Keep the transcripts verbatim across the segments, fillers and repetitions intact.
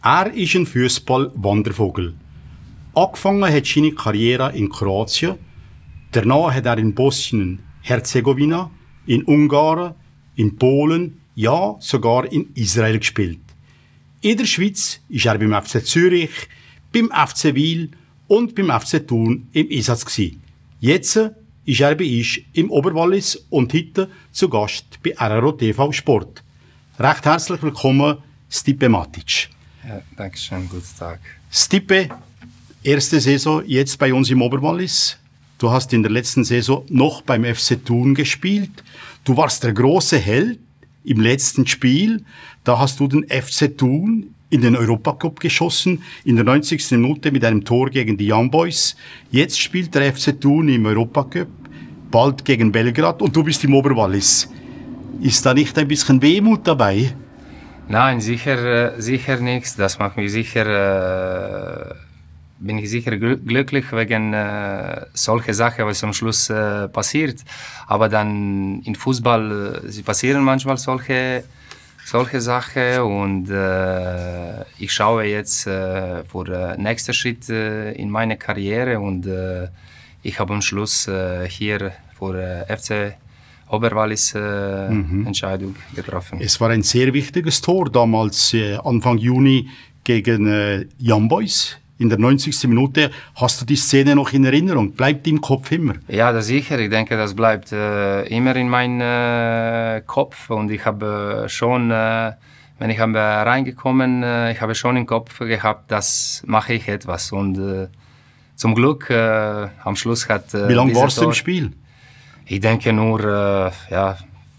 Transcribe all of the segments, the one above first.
Er ist ein Fußball-Wandervogel. Angefangen hat seine Karriere in Kroatien. Danach hat er in Bosnien-Herzegowina, in Ungarn, in Polen, ja sogar in Israel gespielt. In der Schweiz ist er beim F C Zürich, beim F C Wil und beim F C Thun im Einsatz gewesen. Jetzt ist er bei uns im Oberwallis und heute zu Gast bei R R O T V Sport. Recht herzlich willkommen, Stipe Matic. Ja, danke schön, guten Tag. Stipe, erste Saison jetzt bei uns im Oberwallis. Du hast in der letzten Saison noch beim F C Thun gespielt. Du warst der große Held im letzten Spiel. Da hast du den F C Thun in den Europacup geschossen, in der neunzigsten Minute mit einem Tor gegen die Young Boys. Jetzt spielt der F C Thun im Europacup, bald gegen Belgrad, und du bist im Oberwallis. Ist da nicht ein bisschen Wehmut dabei? Nein, sicher, sicher nichts. Das macht mich sicher, äh, bin ich sicher glücklich wegen äh, solcher Sachen, was am Schluss äh, passiert. Aber dann in Fußball, sie passieren manchmal solche, solche Sachen, und äh, ich schaue jetzt äh, für den nächsten Schritt äh, in meiner Karriere, und äh, ich habe am Schluss äh, hier für äh, F C Oberwallis äh, mhm. Entscheidung getroffen. Es war ein sehr wichtiges Tor damals, äh, Anfang Juni gegen äh, Young Boys. In der neunzigsten Minute. Hast du die Szene noch in Erinnerung? Bleibt im Kopf immer? Ja, das sicher. Ich denke, das bleibt äh, immer in meinem äh, Kopf. Und ich habe schon, äh, wenn ich habe reingekommen, äh, ich habe schon im Kopf gehabt, das mache ich etwas. Und äh, zum Glück äh, am Schluss hat. Äh, Wie lange warst du im Spiel? Ich denke nur äh, ja,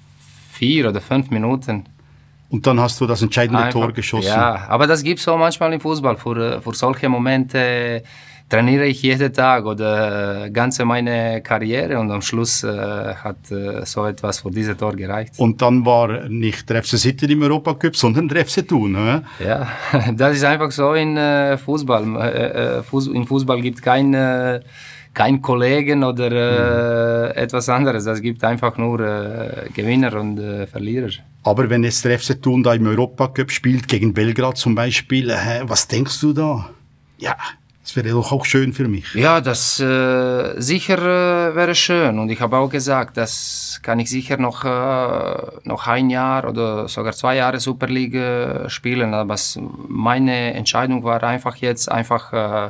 vier oder fünf Minuten. Und dann hast du das entscheidende Einfach, Tor geschossen. Ja, aber das gibt es auch manchmal im Fußball. Für, für solche Momente trainiere ich jeden Tag oder ganze meine Karriere, und am Schluss äh, hat äh, so etwas für dieses Tor gereicht. Und dann war nicht der F C City im Europacup, sondern der F C Thun. He? Ja, das ist einfach so in äh, Fußball. Äh, Fuß, in Fußball gibt es keine kein Kollegen oder äh, mhm. etwas anderes. Es gibt einfach nur äh, Gewinner und äh, Verlierer. Aber wenn jetzt der F C Thun da im Europacup spielt, gegen Belgrad zum Beispiel, äh, was denkst du da? Ja, das wäre doch auch schön für mich. Ja, das äh, sicher äh, wäre schön. Und ich habe auch gesagt, das kann ich sicher noch, äh, noch ein Jahr oder sogar zwei Jahre Super League äh, spielen. Aber meine Entscheidung war einfach jetzt einfach äh,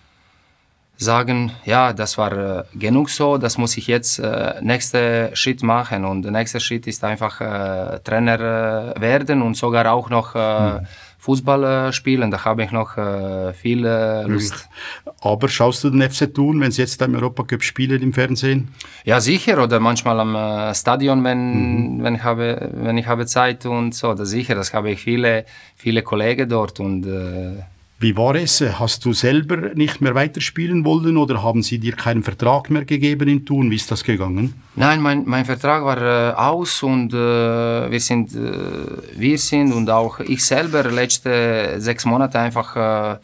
sagen, ja, das war äh, genug so, das muss ich jetzt äh, nächsten Schritt machen, und der nächste Schritt ist einfach äh, Trainer äh, werden und sogar auch noch äh, mhm. Fußball äh, spielen, da habe ich noch äh, viel äh, Lust. Aber schaust du den F C Thun, wenn sie jetzt im Europacup spielen im Fernsehen? Ja, sicher, oder manchmal am äh, Stadion, wenn, mhm. wenn, ich habe, wenn ich habe Zeit und so, das sicher, das habe ich viele, viele Kollegen dort. Und äh, wie war es? Hast du selber nicht mehr weiterspielen wollen oder haben sie dir keinen Vertrag mehr gegeben in Thun? Wie ist das gegangen? Nein, mein, mein Vertrag war äh, aus, und äh, wir, sind, äh, wir sind und auch ich selber letzte sechs Monate einfach, äh,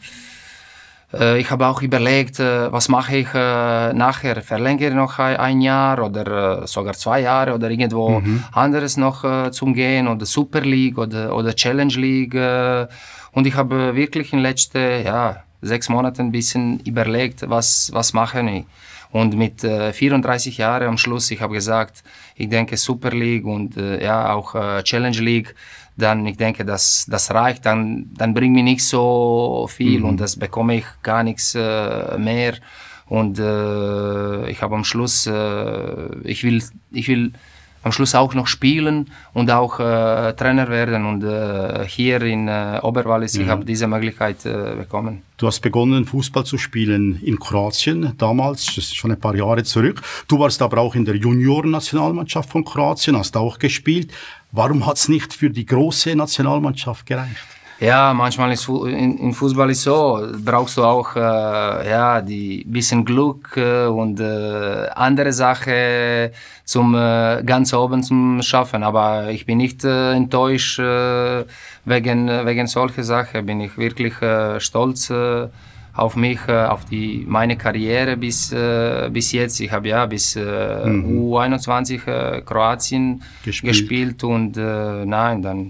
äh, ich habe auch überlegt, äh, was mache ich äh, nachher? Verlängere noch ein, ein Jahr oder äh, sogar zwei Jahre oder irgendwo mhm. anderes noch äh, zum Gehen, oder Super League oder, oder Challenge League. Äh, Und ich habe wirklich in den letzten ja, sechs Monaten ein bisschen überlegt, was, was mache ich. Und mit äh, vierunddreißig Jahren am Schluss, ich habe gesagt, ich denke Super League und äh, ja, auch äh, Challenge League, dann ich denke, das, das reicht, dann, dann bringt mir nicht so viel mhm. und das bekomme ich gar nichts äh, mehr. Und äh, ich habe am Schluss, äh, ich will, ich will am Schluss auch noch spielen und auch äh, Trainer werden, und äh, hier in äh, Oberwallis, ja. ich habe diese Möglichkeit äh, bekommen. Du hast begonnen, Fußball zu spielen in Kroatien damals, das ist schon ein paar Jahre zurück. Du warst aber auch in der Junioren-Nationalmannschaft von Kroatien, hast auch gespielt. Warum hat es nicht für die große Nationalmannschaft gereicht? Ja, manchmal ist in, in Fußball ist so, brauchst du auch äh, ja, die bisschen Glück äh, und äh, andere Sachen zum äh, ganz oben zum Schaffen. Aber ich bin nicht äh, enttäuscht äh, wegen wegen solcher Sachen. Bin ich wirklich äh, stolz äh, auf mich, äh, auf die meine Karriere bis äh, bis jetzt. Ich habe ja bis äh, mhm. U einundzwanzig äh, Kroatien gespielt, gespielt und äh, nein, dann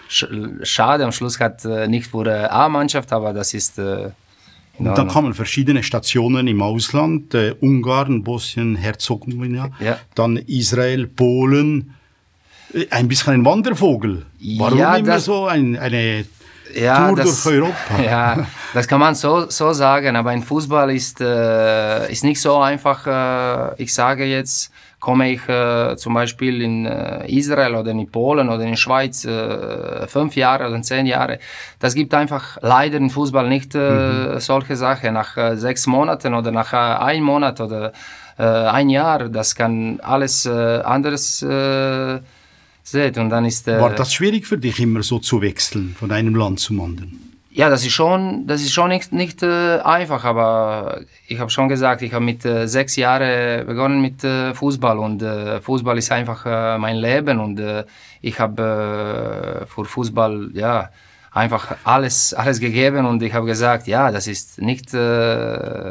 schade, am Schluss hat äh, nicht für die A-Mannschaft, aber das ist äh, Und dann kamen verschiedene Stationen im Ausland, äh, Ungarn, Bosnien, Herzegowina, ja. dann Israel, Polen. Äh, ein bisschen ein Wandervogel. Warum ja, immer das, so ein, eine ja, Tour das, durch Europa? Ja, das kann man so, so sagen, aber ein Fußball ist, äh, ist nicht so einfach. Äh, ich sage jetzt, komme ich äh, zum Beispiel in äh, Israel oder in Polen oder in der Schweiz äh, fünf Jahre oder zehn Jahre. Das gibt einfach leider im Fußball nicht äh, mhm. solche Sachen. Nach äh, sechs Monaten oder nach äh, einem Monat oder äh, ein Jahr, das kann alles äh, anderes äh, sehen. Und dann ist, äh, War das schwierig für dich, immer so zu wechseln von einem Land zum anderen? Ja, das ist schon, das ist schon nicht, nicht äh, einfach, aber ich habe schon gesagt, ich habe mit äh, sechs Jahren begonnen mit äh, Fußball und äh, Fußball ist einfach äh, mein Leben und äh, ich habe äh, für Fußball ja einfach alles, alles gegeben und ich habe gesagt, ja, das ist nicht... Äh,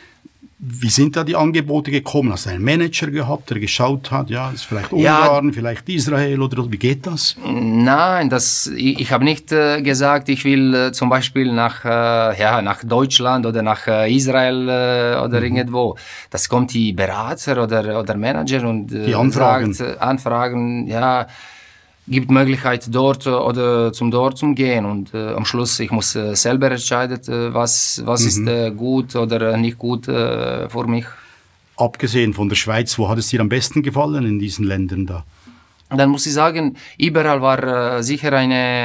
Wie sind da die Angebote gekommen? Hast du einen Manager gehabt, der geschaut hat, ja, ist vielleicht Ungarn, ja, vielleicht Israel oder wie geht das? Nein, das, ich, ich habe nicht äh, gesagt, ich will äh, zum Beispiel nach, äh, ja, nach Deutschland oder nach äh, Israel äh, oder mhm. irgendwo. Das kommt die Berater oder, oder Manager und äh, die Anfragen. sagt, äh, Anfragen, ja, gibt Möglichkeit dort oder zum dort zu gehen und äh, am Schluss ich muss äh, selber entscheiden, äh, was was mhm. ist äh, gut oder nicht gut äh, für mich. Abgesehen von der Schweiz, wo hat es dir am besten gefallen in diesen Ländern da? Dann muss ich sagen, überall war äh, sicher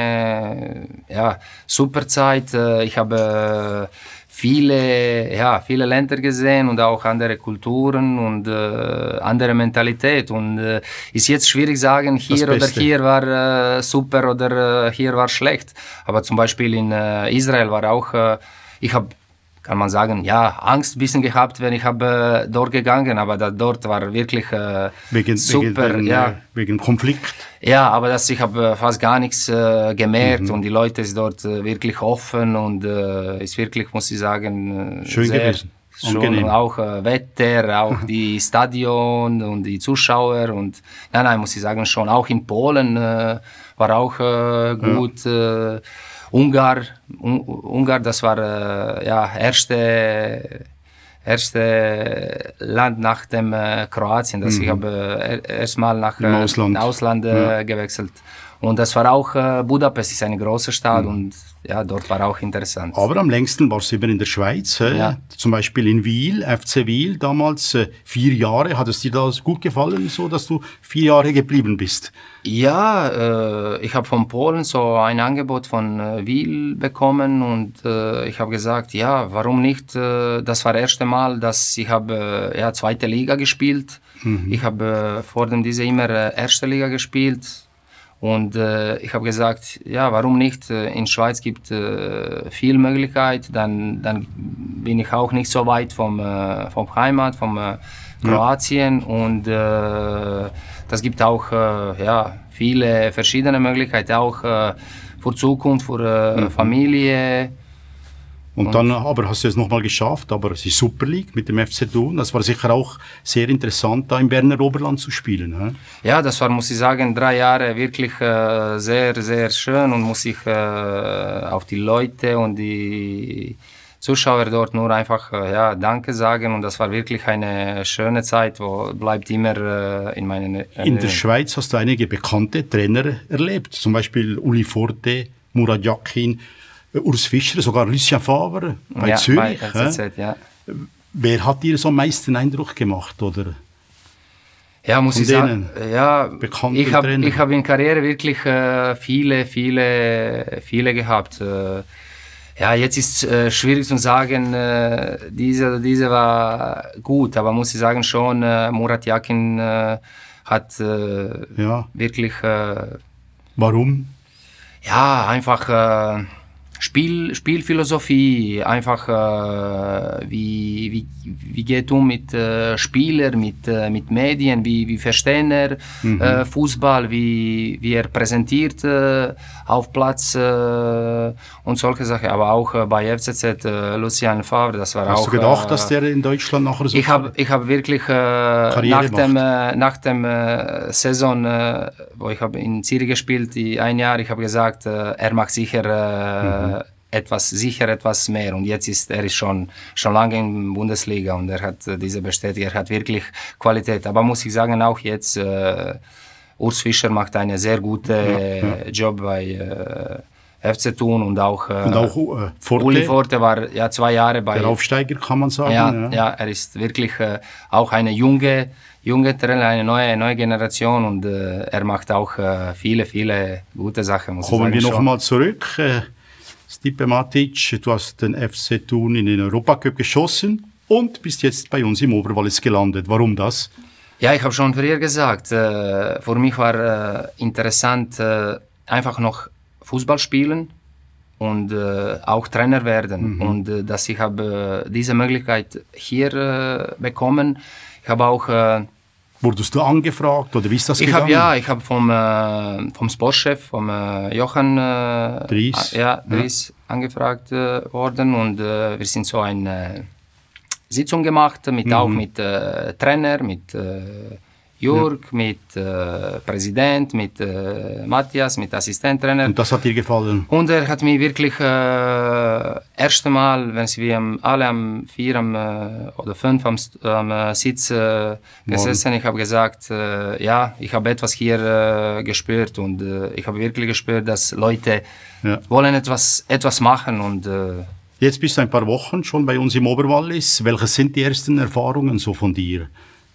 eine ja, super Zeit. Äh, ich habe äh, viele, ja, viele Länder gesehen und auch andere Kulturen und äh, andere Mentalität. Und äh, ist jetzt schwierig sagen, hier oder hier war äh, super oder äh, hier war schlecht. Aber zum Beispiel in äh, Israel war auch, äh, ich habe, kann man sagen, ja, Angst ein bisschen gehabt, wenn ich habe äh, dort gegangen, aber da, dort war wirklich äh, wegen, super. Wegen, ja. äh, wegen Konflikt. Ja, aber das, ich habe fast gar nichts äh, gemerkt mhm. und die Leute sind dort äh, wirklich offen und äh, ist wirklich, muss ich sagen, äh, schön sehr, gewesen. Schon auch äh, Wetter, auch die Stadion und die Zuschauer und nein, nein, muss ich sagen schon. Auch in Polen äh, war auch äh, gut. Ja. Äh, Ungar, Un Ungar, das war äh, ja erste erste Land nach dem äh, Kroatien, das mhm. ich habe äh, erstmal nach äh, Ausland, Ausland äh, ja. gewechselt. Und das war auch äh, Budapest, ist eine große Stadt mhm. und ja, dort war auch interessant. Aber am längsten warst du eben in der Schweiz, äh, ja. zum Beispiel in Wiel, F C Wiel, damals äh, vier Jahre. Hat es dir das gut gefallen, so dass du vier Jahre geblieben bist? Ja, äh, ich habe von Polen so ein Angebot von äh, Wiel bekommen und äh, ich habe gesagt, ja, warum nicht? Äh, das war das erste Mal, dass ich habe äh, ja, zweite Liga gespielt. Mhm. Ich habe äh, vor dem diese immer äh, erste Liga gespielt. Und äh, ich habe gesagt, ja, warum nicht? In Schweiz gibt äh, viel Möglichkeit, dann, dann bin ich auch nicht so weit vom, äh, vom Heimat, vom äh, Kroatien. Ja. Und äh, das gibt auch äh, ja, viele verschiedene Möglichkeiten, auch äh, für Zukunft, für äh, mhm. Familie. Und, und dann aber hast du es nochmal geschafft, aber es ist Super League mit dem F C Thun. Das war sicher auch sehr interessant, da im Berner Oberland zu spielen. He? Ja, das war, muss ich sagen, drei Jahre wirklich äh, sehr, sehr schön und muss ich äh, auf die Leute und die Zuschauer dort nur einfach äh, ja, Danke sagen. Und das war wirklich eine schöne Zeit, wo bleibt immer äh, in meinen Erinnerungen. In der Schweiz hast du einige bekannte Trainer erlebt, zum Beispiel Uli Forte, Murat Yakin, Urs Fischer, sogar Lucien Favre bei ja, Zürich. Bei L Z Z, ja. Wer hat dir so am meisten Eindruck gemacht? Oder? Ja, muss Von ich sagen, ja, ich habe ich hab in Karriere wirklich äh, viele, viele, viele gehabt. Äh, ja, jetzt ist es äh, schwierig zu sagen, äh, diese, diese war gut, aber muss ich sagen schon, äh, Murat Yakin äh, hat äh, ja. wirklich... Äh, Warum? Ja, einfach... Äh, Spiel, Spielphilosophie, einfach äh, wie, wie, wie geht um mit äh, Spielern, mit, äh, mit Medien, wie, wie verstehen er mhm. äh, Fußball, wie, wie er präsentiert äh, auf Platz äh, und solche Sachen. Aber auch äh, bei F C Z, äh, Lucien Favre, das war Hast auch... Hast du gedacht, äh, dass der in Deutschland nachher so... Ich habe ich hab wirklich äh, nach dem, äh, nach dem äh, Saison, äh, wo ich habe in Zürich gespielt, die ein Jahr, ich habe gesagt, äh, er macht sicher... Äh, mhm. etwas sicher etwas mehr und jetzt ist er ist schon schon lange in der Bundesliga und er hat äh, diese bestätigt, er hat wirklich Qualität, aber muss ich sagen auch jetzt äh, Urs Fischer macht einen sehr guten äh, ja, ja. Job bei äh, F C Thun und auch, äh, und auch äh, Forte. Uli Forte war ja zwei Jahre bei der Aufsteiger, kann man sagen. Ja, ja. ja er ist wirklich äh, auch eine junge junge Trainer, eine neue neue Generation und äh, er macht auch äh, viele viele gute Sachen. Muss Kommen ich sagen, wir noch mal zurück. Äh, Stipe Matic, du hast den F C Thun in den Europacup geschossen und bist jetzt bei uns im Oberwallis gelandet. Warum das? Ja, ich habe schon früher gesagt, äh, für mich war äh, interessant, äh, einfach noch Fußball spielen und äh, auch Trainer werden. Mhm. Und äh, dass ich habe äh, diese Möglichkeit hier äh, bekommen. Ich habe auch... Äh, Wurdest du angefragt oder wie ist das ich gegangen? Hab, ja, ich habe vom, äh, vom Sportchef, vom äh, Johann äh, Dries, ja, Dries ja. angefragt äh, worden und äh, wir sind so eine Sitzung gemacht, mit, mhm. auch mit äh, Trainer, mit äh, Jörg, ja. mit äh, Präsident, mit äh, Matthias, mit Assistenttrainer. Und das hat dir gefallen? Und er hat mir wirklich äh, erste Mal, wenn wir am, alle am vier am, äh, oder fünf am, am Sitz äh, gesessen, ich habe gesagt, äh, ja, ich habe etwas hier äh, gespürt und äh, ich habe wirklich gespürt, dass Leute ja. wollen etwas, etwas machen und äh, jetzt bist du ein paar Wochen schon bei uns im Oberwallis. Welche sind die ersten Erfahrungen so von dir?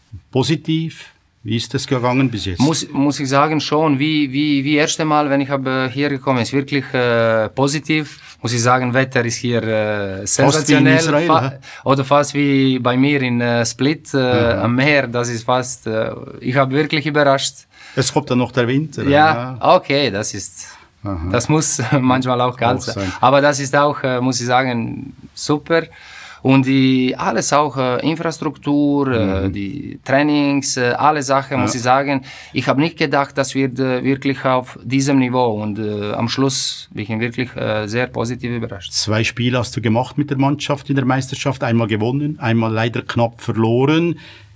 Positiv? Wie ist das gegangen bis jetzt? Muss, muss ich sagen, schon. Wie, wie, wie erste Mal, wenn ich habe hier gekommen, ist wirklich äh, positiv. Muss ich sagen, Wetter ist hier äh, sensationell. Fast wie in Israel, Fa oder fast wie bei mir in äh, Split äh, mhm. am Meer. Das ist fast, äh, ich habe wirklich überrascht. Es kommt dann noch der Winter. Ja, ja. Okay, das ist, Aha. das muss manchmal auch kalt sein. sein. Aber das ist auch, äh, muss ich sagen, super. Und die, alles auch, äh, Infrastruktur, mhm. äh, die Trainings, äh, alle Sachen, ja. muss ich sagen. Ich habe nicht gedacht, dass wir äh, wirklich auf diesem Niveau und äh, am Schluss bin ich wirklich äh, sehr positiv überrascht. Zwei Spiele hast du gemacht mit der Mannschaft in der Meisterschaft, einmal gewonnen, einmal leider knapp verloren.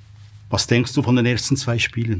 Was denkst du von den ersten zwei Spielen?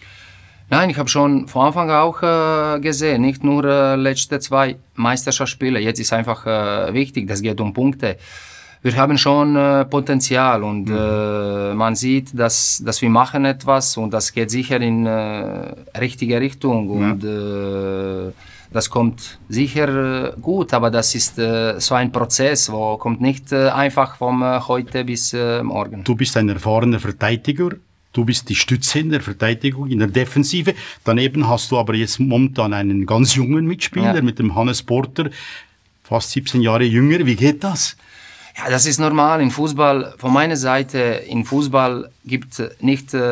Nein, ich habe schon von Anfang auch äh, gesehen, nicht nur äh, letzte zwei Meisterschaftsspiele. Jetzt ist einfach äh, wichtig, das geht um Punkte. Wir haben schon äh, Potenzial und mhm. äh, man sieht, dass, dass wir machen etwas und das geht sicher in äh, richtige Richtung und ja. äh, das kommt sicher äh, gut, aber das ist äh, so ein Prozess, wo kommt nicht äh, einfach von äh, heute bis äh, morgen. Du bist ein erfahrener Verteidiger, du bist die Stütze in der Verteidigung, in der Defensive. Daneben hast du aber jetzt momentan einen ganz jungen Mitspieler ja. mit dem Hannes Porter, fast siebzehn Jahre jünger. Wie geht das? Ja, das ist normal. In Fußball, von meiner Seite, in Fußball gibt nicht, äh,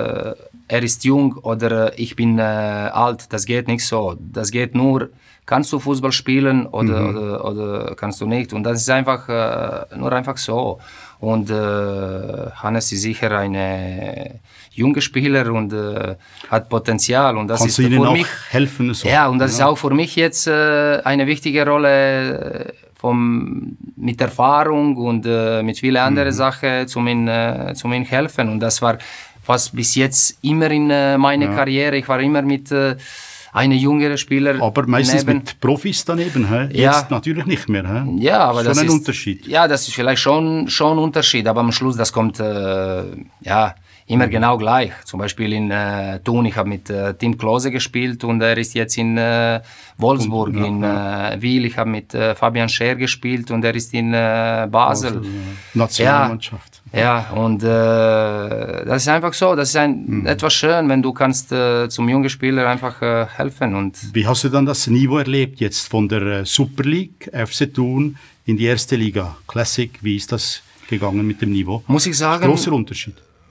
er ist jung oder ich bin äh, alt. Das geht nicht so. Das geht nur, kannst du Fußball spielen oder, mhm. oder, oder kannst du nicht. Und das ist einfach, äh, nur einfach so. Und äh, Hannes ist sicher ein junger Spieler und äh, hat Potenzial. Und das kannst ist du ihnen für auch mich, helfen? So. Ja, und das ja. ist auch für mich jetzt äh, eine wichtige Rolle. Vom, mit Erfahrung und äh, mit vielen anderen mhm. Sachen zu mir, äh, zu mir helfen. Und das war fast bis jetzt immer in äh, meiner ja. Karriere. Ich war immer mit äh, einem jüngeren Spieler. Aber meistens neben. Mit Profis daneben, hä? Ja. Jetzt natürlich nicht mehr. Hä? Ja, aber schon das ein ist, Unterschied. Ja, das ist vielleicht schon schon ein Unterschied, aber am Schluss, das kommt äh, ja immer genau gleich. Zum Beispiel in äh, Thun, ich habe mit äh, Tim Klose gespielt und er ist jetzt in äh, Wolfsburg. Und, ja, in ja. äh, Wiel, ich habe mit äh, Fabian Scher gespielt und er ist in äh, Basel. Also, Nationalmannschaft. Ja, ja, und äh, das ist einfach so, das ist ein, mhm. etwas schön, wenn du kannst äh, zum jungen Spieler einfach äh, helfen. Und wie hast du dann das Niveau erlebt jetzt von der äh, Super League, F C Thun, in die erste Liga, Classic, wie ist das gegangen mit dem Niveau? Muss ich sagen, großer Unterschied.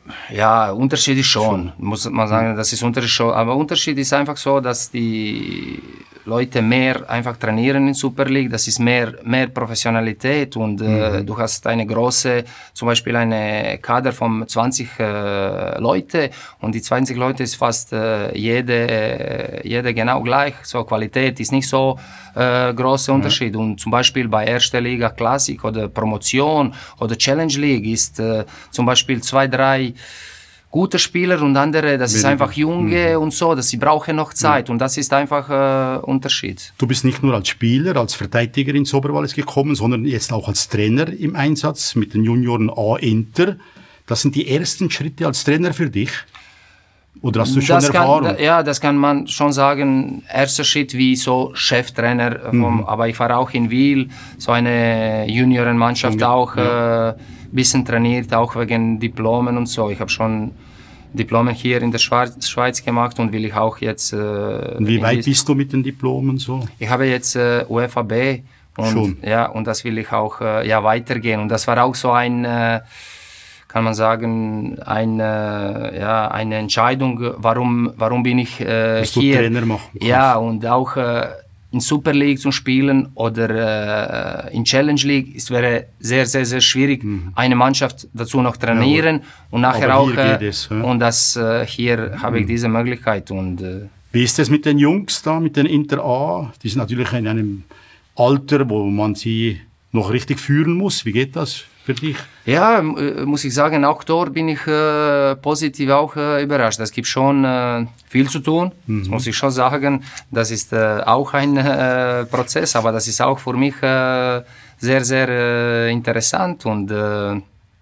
Ja, Unterschied ist schon, schon. Muss man sagen, das ist Unterschied schon. Aber Unterschied ist einfach so, dass die Leute mehr einfach trainieren in Super League, das ist mehr, mehr Professionalität und mhm. äh, du hast eine große, zum Beispiel eine Kader von zwanzig äh, Leute und die zwanzig Leute ist fast äh, jede, jede genau gleich, so Qualität ist nicht so äh, großer Unterschied mhm. und zum Beispiel bei erster Liga Classic oder Promotion oder Challenge League ist äh, zum Beispiel zwei, drei gute Spieler und andere, das Wenige. Ist einfach junge mhm. und so, dass sie brauchen noch Zeit mhm. und das ist einfach äh, Unterschied. Du bist nicht nur als Spieler, als Verteidiger ins Oberwallis gekommen, sondern jetzt auch als Trainer im Einsatz mit den Junioren A Inter. Das sind die ersten Schritte als Trainer für dich? Oder hast du schon das Erfahrung? Kann, ja, das kann man schon sagen. Erster Schritt wie so Cheftrainer. Vom, mhm. Aber ich war auch in Wiel, so eine Juniorenmannschaft ja. auch ja. äh, bisschen trainiert, auch wegen Diplomen und so. Ich habe schon Diplomen hier in der Schweiz, Schweiz gemacht und will ich auch jetzt... Äh, und wie weit bist du mit den Diplomen so? Ich habe jetzt äh, U F A B und, schon. Ja, und das will ich auch äh, ja, weitergehen. Und das war auch so ein... Äh, kann man sagen, eine, ja, eine Entscheidung, warum, warum bin ich äh, Dass hier. Du Trainer machen kannst. Ja, und auch äh, in Super League zu spielen oder äh, in Challenge League, es wäre sehr, sehr, sehr schwierig, mhm. eine Mannschaft dazu noch trainieren ja, und nachher auch, äh, es, ja. und das äh, hier mhm. habe ich diese Möglichkeit. Und, äh, Wie ist es mit den Jungs da, mit den Inter A? Die sind natürlich in einem Alter, wo man sie noch richtig führen muss. Wie geht das für dich? Ja, muss ich sagen, auch dort bin ich äh, positiv auch äh, überrascht. Es gibt schon äh, viel zu tun, mhm. das muss ich schon sagen. Das ist äh, auch ein äh, Prozess, aber das ist auch für mich äh, sehr, sehr äh, interessant und äh,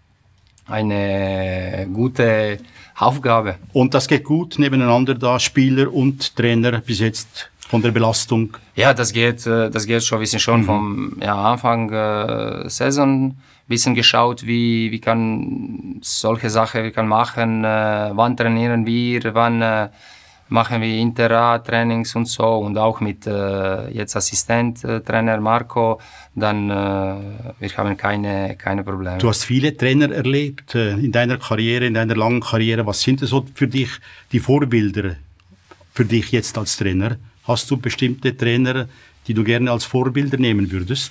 eine gute Aufgabe. Und das geht gut nebeneinander da, Spieler und Trainer bis jetzt? Von der Belastung? Ja, das geht, das geht schon. Wir sind schon mhm. vom ja, Anfang äh, Saison ein bisschen geschaut, wie, wie kann solche Sachen wir kann machen, äh, wann trainieren wir, wann äh, machen wir Inter-A-Trainings und so und auch mit äh, jetzt Assistent-Trainer Marco, dann äh, wir haben keine, keine Probleme. Du hast viele Trainer erlebt äh, in deiner Karriere, in deiner langen Karriere. Was sind so für dich die Vorbilder für dich jetzt als Trainer? Hast du bestimmte Trainer, die du gerne als Vorbilder nehmen würdest?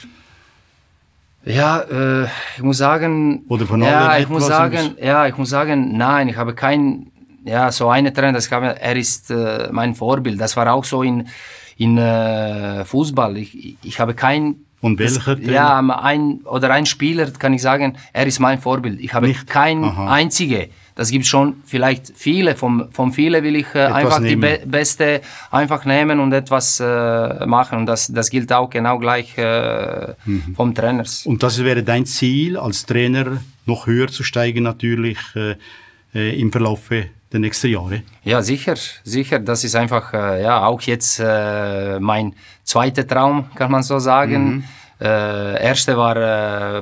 Ja, äh, ich muss sagen, oder von ja, ich muss sagen, ja, ich muss sagen, nein, ich habe keinen, ja, so einen Trainer, das habe, er ist äh, mein Vorbild. Das war auch so in in äh, Fußball. Ich, ich habe kein Und welcher das, ja, ein oder ein Spieler kann ich sagen, er ist mein Vorbild. Ich habe Nicht? kein Aha. einzige. Das gibt schon vielleicht viele, von, von vielen will ich äh, einfach nehmen. die Be Beste einfach nehmen und etwas äh, machen und das, das gilt auch genau gleich äh, mhm. vom Trainers. Und das wäre dein Ziel als Trainer, noch höher zu steigen natürlich äh, äh, im Verlauf der nächsten Jahre? Ja, sicher, sicher. Das ist einfach äh, ja auch jetzt äh, mein zweiter Traum, kann man so sagen. Mhm. Äh, erste war äh,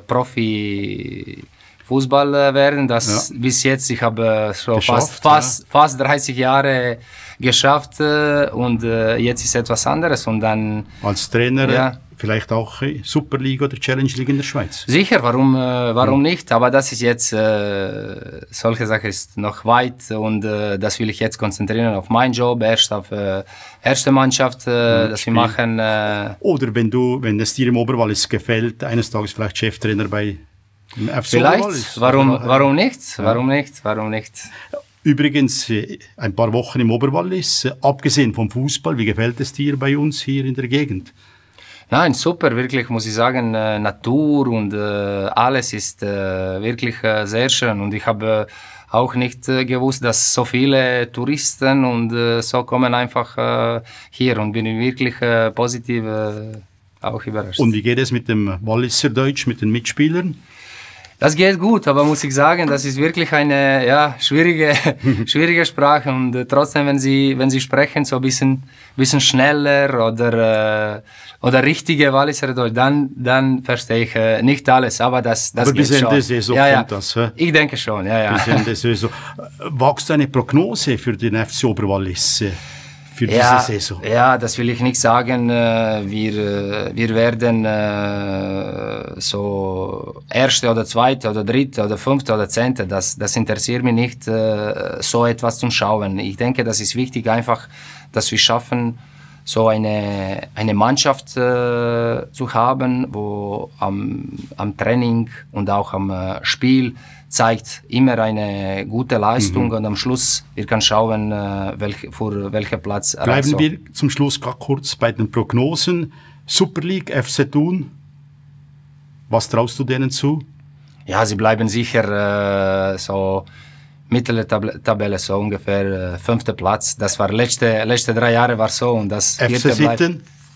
Profi Fußball werden, das ja. bis jetzt, ich habe so fast, fast, ja. fast dreißig Jahre geschafft äh, und äh, jetzt ist etwas anderes und dann... Als Trainer ja. vielleicht auch Super League oder Challenge League in der Schweiz? Sicher, warum, äh, warum ja. nicht, aber das ist jetzt, äh, solche Sache ist noch weit und äh, das will ich jetzt konzentrieren auf meinen Job, erst auf äh, erste Mannschaft, äh, dass wir machen... Äh, oder wenn du, wenn es dir im Oberwallis gefällt, eines Tages vielleicht Cheftrainer bei... Vielleicht, warum, warum nicht, warum nicht, warum nicht. Übrigens, ein paar Wochen im Oberwallis, abgesehen vom Fußball, wie gefällt es dir bei uns hier in der Gegend? Nein, super, wirklich, muss ich sagen, äh, Natur und äh, alles ist äh, wirklich äh, sehr schön und ich habe äh, auch nicht äh, gewusst, dass so viele Touristen und äh, so kommen einfach äh, hier und bin wirklich äh, positiv äh, auch überrascht. Und wie geht es mit dem Walliser Deutsch, mit den Mitspielern? Das geht gut, aber muss ich sagen, das ist wirklich eine ja, schwierige, schwierige Sprache und äh, trotzdem, wenn Sie, wenn Sie sprechen, so ein bisschen, bisschen schneller oder, äh, oder richtige Walliser Deutsch, dann, dann verstehe ich äh, nicht alles, aber das, das aber geht bis schon. Ende Saison ja, ja. kommt das, hä? Ich denke schon, ja, ja. Bis Ende Saison. Wagst du eine Prognose für den F C Oberwallis? für ja, diese Saison? Ja, das will ich nicht sagen. Wir, wir werden so Erste oder Zweite oder Dritte oder Fünfte oder Zehnte. Das, das interessiert mich nicht, so etwas zu schauen. Ich denke, das ist wichtig einfach, dass wir schaffen, so eine, eine Mannschaft äh, zu haben, wo am, am Training und auch am äh, Spiel zeigt immer eine gute Leistung mhm. und am Schluss wir können schauen, äh, welch, für welchen Platz erreicht. Bleiben wir zum Schluss gerade kurz bei den Prognosen. Super League, F C Thun, was traust du denen zu? Ja, sie bleiben sicher äh, so mittlere Tabelle, so ungefähr äh, fünfter Platz. Das war letzte letzte drei Jahre war so und das F C Sitten?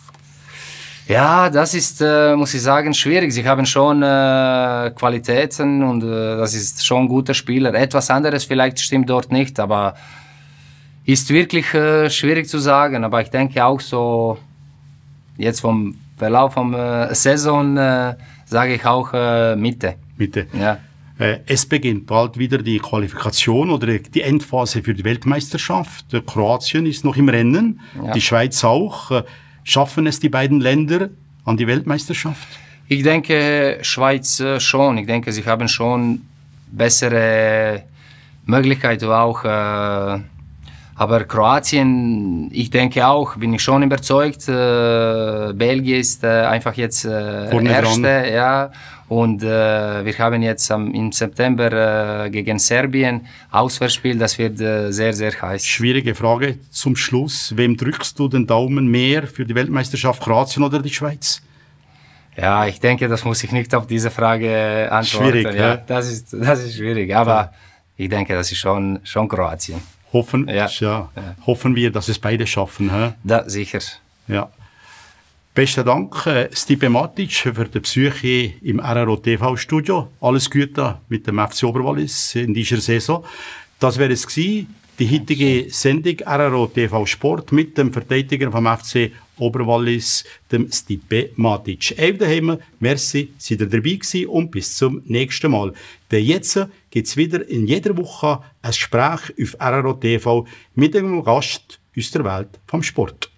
Ja, das ist, äh, muss ich sagen, schwierig. Sie haben schon äh, Qualitäten und äh, das ist schon ein guter Spieler. Etwas anderes vielleicht stimmt dort nicht, aber ist wirklich äh, schwierig zu sagen. Aber ich denke auch so, jetzt vom Verlauf vom äh, Saison äh, sage ich auch äh, Mitte. Mitte. Ja. Äh, es beginnt bald wieder die Qualifikation oder die Endphase für die Weltmeisterschaft. Kroatien ist noch im Rennen, ja. Die Schweiz auch. Schaffen es die beiden Länder an die Weltmeisterschaft? Ich denke, Schweiz schon. Ich denke, sie haben schon bessere Möglichkeiten auch. Äh, aber Kroatien, ich denke auch, bin ich schon überzeugt. Äh, Belgien ist äh, einfach jetzt äh, Erste, ja. Und äh, wir haben jetzt am, im September äh, gegen Serbien Auswärtsspiel, das wird äh, sehr, sehr heiß. Schwierige Frage zum Schluss. Wem drückst du den Daumen mehr für die Weltmeisterschaft, Kroatien oder die Schweiz? Ja, ich denke, das muss ich nicht auf diese Frage antworten. Schwierig, ja, ja. Das ist, das ist schwierig, aber ja. Ich denke, das ist schon, schon Kroatien. Hoffen, ja. Ja. Ja. Hoffen wir, dass es beide schaffen. He? Da, sicher. Ja. Besten Dank, äh, Stipe Matic, für die Besuche im R R O T V-Studio. Alles Gute mit dem F C Oberwallis in dieser Saison. Das wäre es gewesen, die heutige Sendung R R O T V Sport mit dem Verteidiger vom F C Oberwallis, dem Stipe Matic. Eben daheim, merci, seid ihr dabei gewesen und bis zum nächsten Mal. Denn jetzt gibt es wieder in jeder Woche ein Gespräch auf R R O T V mit einem Gast aus der Welt vom Sport.